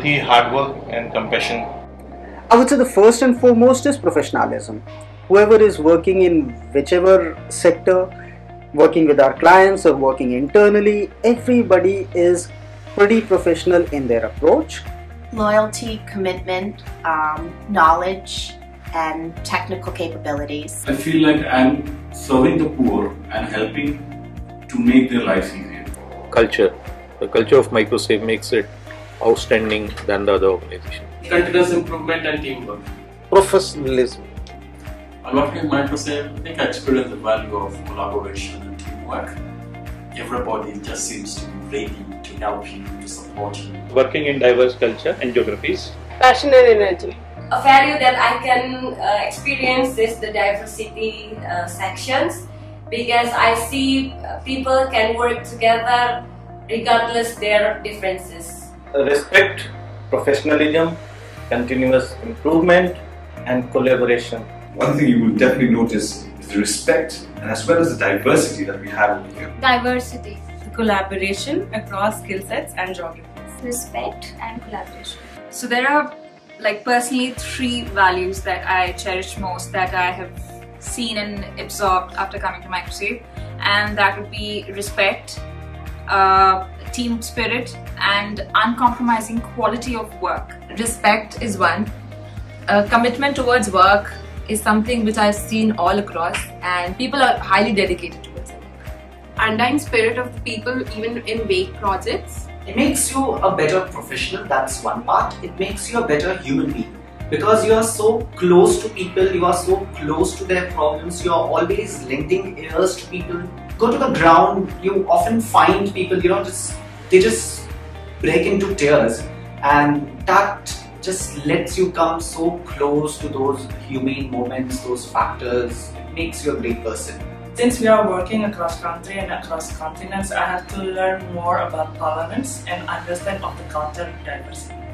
Key hard work and compassion. I would say the first and foremost is professionalism. Whoever is working in whichever sector, working with our clients or working internally, everybody is pretty professional in their approach. Loyalty, commitment, knowledge, and technical capabilities. I feel like I'm serving the poor and helping to make their lives easier. Culture. The culture of MicroSave makes it outstanding than the other organization. Continuous improvement and teamwork. Professionalism. While working with MicroSave, I think I experienced the value of collaboration and teamwork. Everybody just seems to be ready to help you, to support you. Working in diverse culture and geographies. Passion and energy. A value that I can experience is the diversity sections, because I see people can work together regardless their differences. Respect, professionalism, continuous improvement and collaboration. One thing you will definitely notice is the respect and as well as the diversity that we have over here. Diversity. The collaboration across skill sets and geographies. Respect and collaboration. So there are personally 3 values that I cherish most, that I have seen and absorbed after coming to MicroSave, and that would be respect, team spirit, and uncompromising quality of work. Respect is one. Commitment towards work is something which I've seen all across, and people are highly dedicated towards it. Undying spirit of the people, even in vague projects. It makes you a better professional, that's one part. It makes you a better human being. Because you are so close to people, you are so close to their problems, you are always lending ears to people. Go to the ground, you often find people, they just break into tears, and that just lets you come so close to those humane moments, those factors. It makes you a great person. Since we are working across country and across continents, I have to learn more about parliaments and understand of the culture diversity.